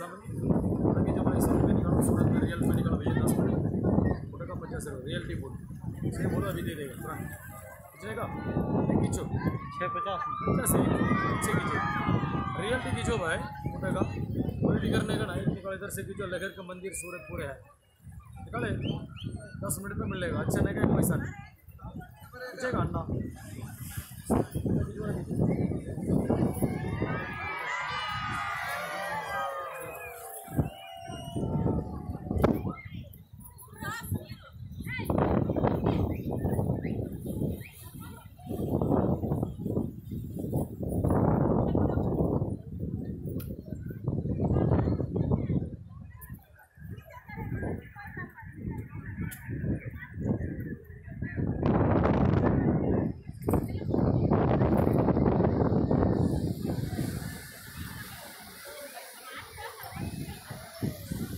लगे जो भाई 100 रुपये निकालो, सूरत में रियल में निकालो भैया 10 मिनट में फोटो का 50 रुपये रियलिटी बोल इसलिए बोलो अभी दे देगा तुरंत खींचेगा खींचो 650 अच्छे खींचो रियलिटी खींचो भाई फोटो का क्वालिटी करने का नहीं निकालो इधर से खींचो लगर का मंदिर सूरत पूरे है निकाले 10 मिनट में मिलेगा अच्छा नहीं का पैसा नहीं खींचेगा अन्ना